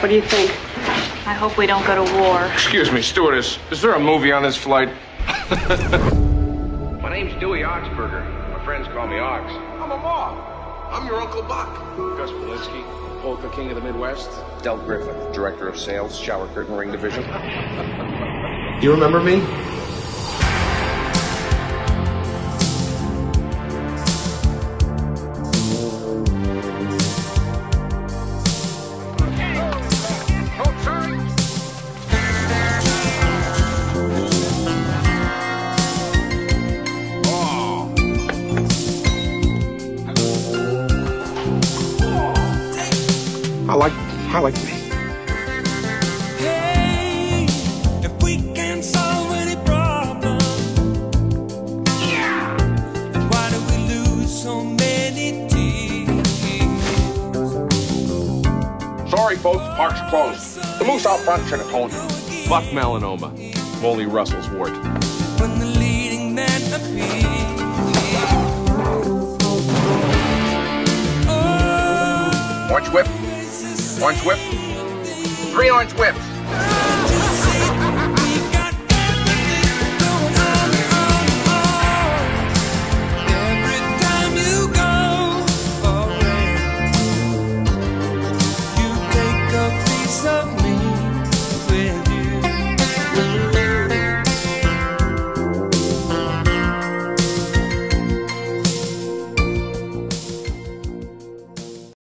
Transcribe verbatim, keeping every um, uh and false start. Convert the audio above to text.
What do you think? I hope we don't go to war. Excuse me, stewardess. Is there a movie on this flight? My name's Dewey Oxburger. My friends call me Ox. I'm a mob. I'm your Uncle Buck. Gus Polinski, Polka King of the Midwest. Del Griffin, Director of Sales, Shower Curtain Ring Division. You remember me? I like, I like me. Hey, if we can solve any problem, yeah, then why do we lose so many teams? Sorry, folks, park's closed. The moose out front should have told you. Buck melanoma. Molly Russell's wart. When the leading man appears. Orange whip. Orange whip. Three orange whips.